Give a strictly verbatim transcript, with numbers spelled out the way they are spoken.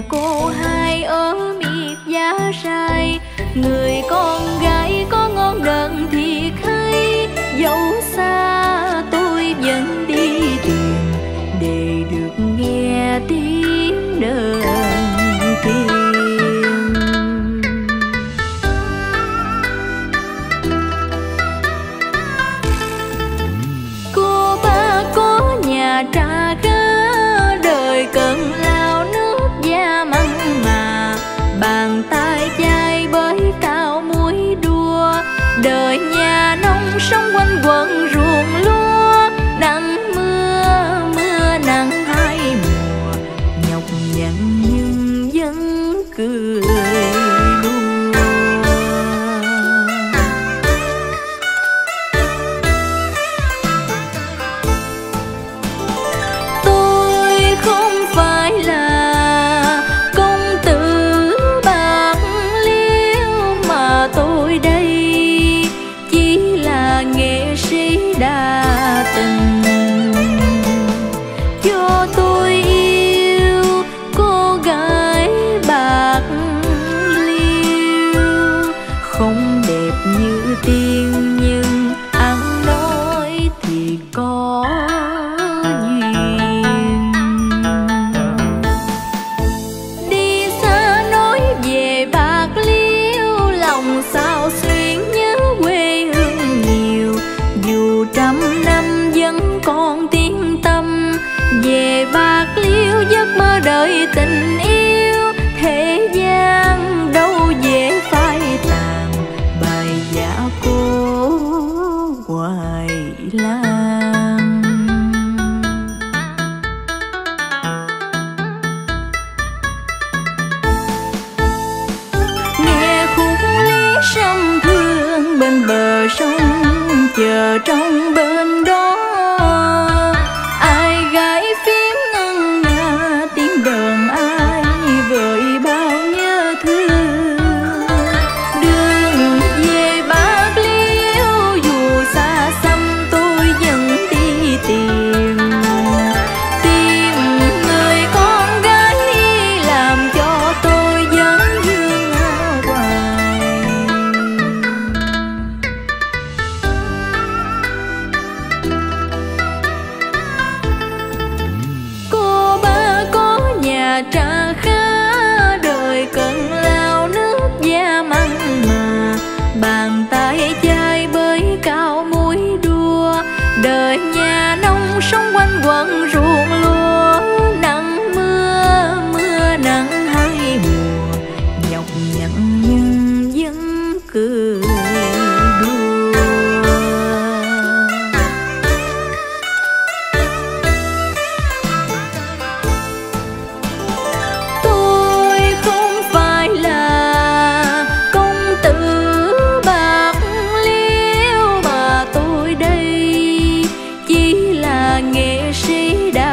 nhà cô hai ở miệt giá sai, người con gái có ngon đờn thiệt hay. Dẫu xa tôi vẫn đi tìm để được nghe tiếng đờn tiên. Cô ba có nhà trà khá, đời cần lao nước da mặn mà. Bàn tay chai bới cao muối đua, đời nhà nông sống quanh quẩn ruộng lúa. Nắng mưa mưa nắng hai mùa, nhọc nhằn nhưng vẫn cười đùa. Tôi không phải là công tử bạc liêu, mà tôi đây chỉ là nghệ sĩ đa tình. Cho tôi yêu cô gái bạc liêu, không đẹp như tiên nhưng ăn nói thì có duyên. Đi xa nói về bạc liêu, lòng sao xuyên nhớ quê hương nhiều. Dù trăm năm vẫn còn tiếng tâm, về bạc liêu giấc mơ đời tình yêu. Thế gian đâu dễ phai tàn, bài dạ cô hoài lan. Nghe khúc lý sông thương bên bờ sông, chờ trong bên đó ai gái phiến ngân nga tiếng đờn ai vợi bao nhớ thương. Đường về bạc liêu dù xa xăm tôi vẫn đi tìm, tìm người con gái làm cho tôi vẫn vương hoài. Cô ba có nhà trà khá, đời cần lao nước da mặn mà. Bàn tay chai bới cao muối đua, đời nhà nông sống quanh quẩn ruộng lúa. Nắng mưa mưa nắng hai mùa, nhọc nhằn nhưng vẫn cười đùa. Tôi không phải là công tử bạc liêu, mà tôi đây chỉ là nghệ sĩ đa